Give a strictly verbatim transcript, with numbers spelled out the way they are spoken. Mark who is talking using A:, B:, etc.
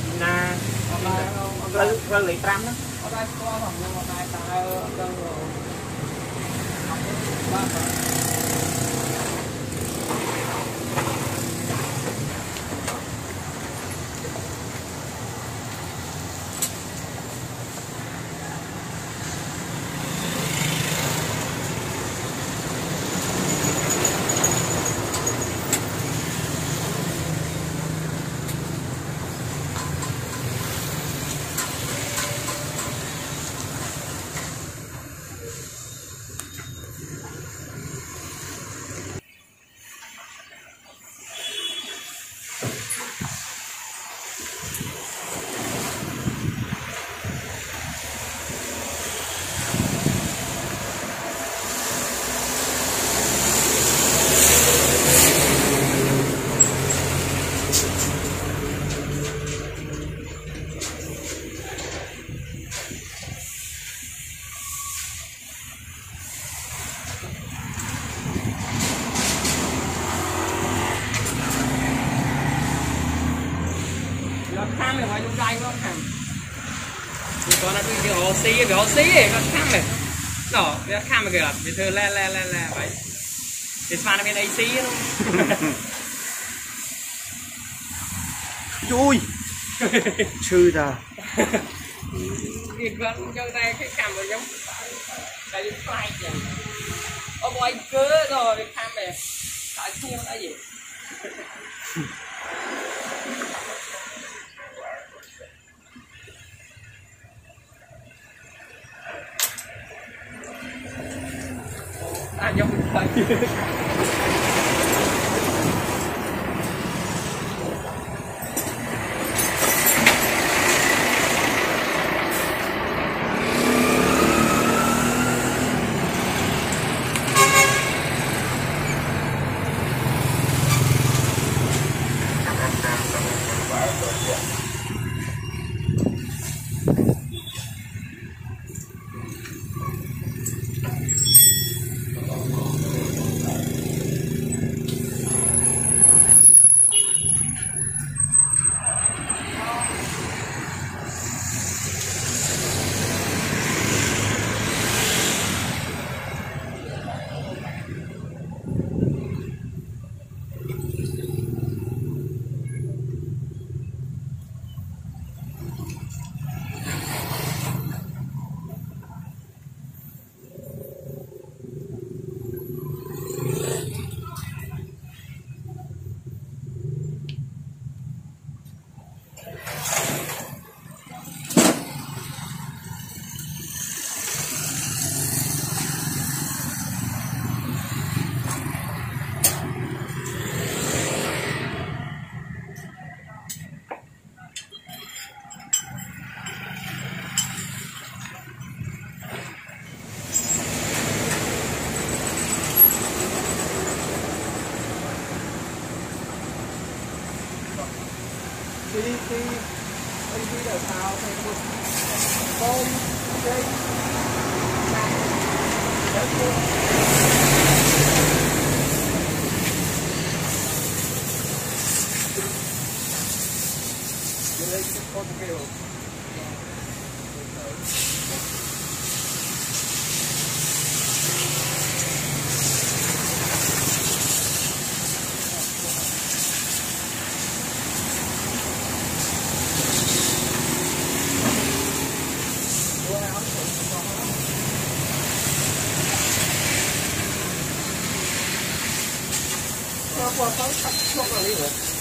A: na rơi rơi lấy trăm đó
B: ở đây có phòng nhưng mà này ta ở đâu rồi ba khăn này phải dùng tay con khăn con nó bị họ xí bị họ xí con khăn này đó cái khăn mà kìa bị thưa le le le le vậy thì pha nó bên đây xí luôn
A: chui chư ta
B: việc con cho tay cái khăn rồi giống cái đi fly vậy ông anh cứ rồi cái khăn này tại chiêu đã gì à giống vậy đi đi đi đi đào thao hay một tôm dây đây con kêu qua tới sắp xuống rồi đi rồi